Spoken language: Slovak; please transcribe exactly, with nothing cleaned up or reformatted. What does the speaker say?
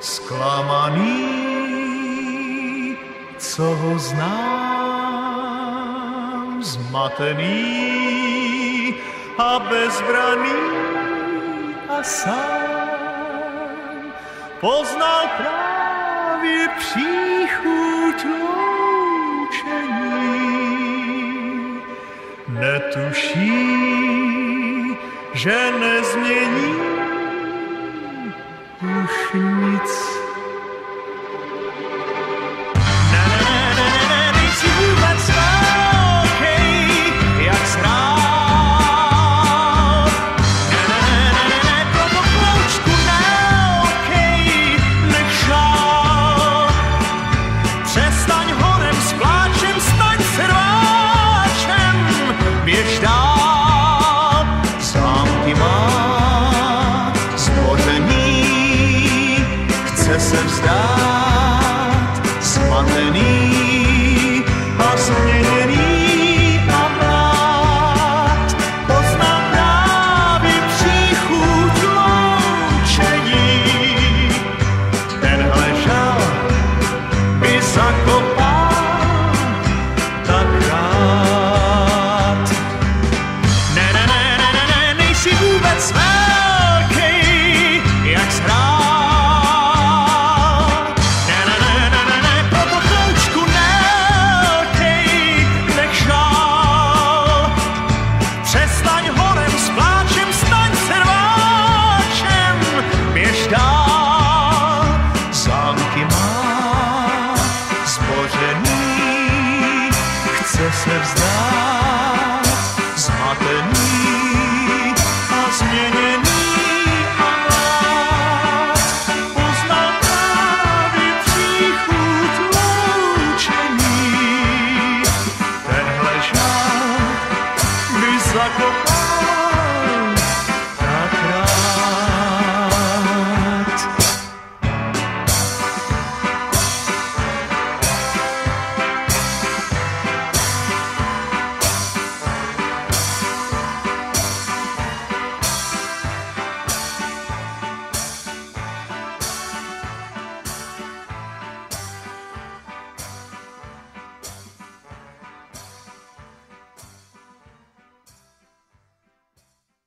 Zklamaný, co ho znám, zmatený a bezbraný a sám, poznal právě příchuť loučení. Netuší, že nezmění už nic. Ne, ne, ne, ne, ne, nejsi vůbec velkej, jak zhrál. Ne, ne, ne, ne, ne, ne, proto kloučku nelkej, nech žál. Přestaň honem s pláčem, staň se rváčem, běž dál, zámky má zbořený, chce se vzdát, zmatený a změněný a mlád. Poznal právě příchuť loučení, tenhle žal by zakopal tak rád. Ne, ne, ne, ne, ne, ne, nejsi vůbec velkej, jak zhrál. Ne, ne, ne, ne, ne, ne, proto kloučku nelkej, nech žál. Přestaň honem s pláčem, staň se rváčem, běž dál. Zámky má zbořený, chce se vzdát,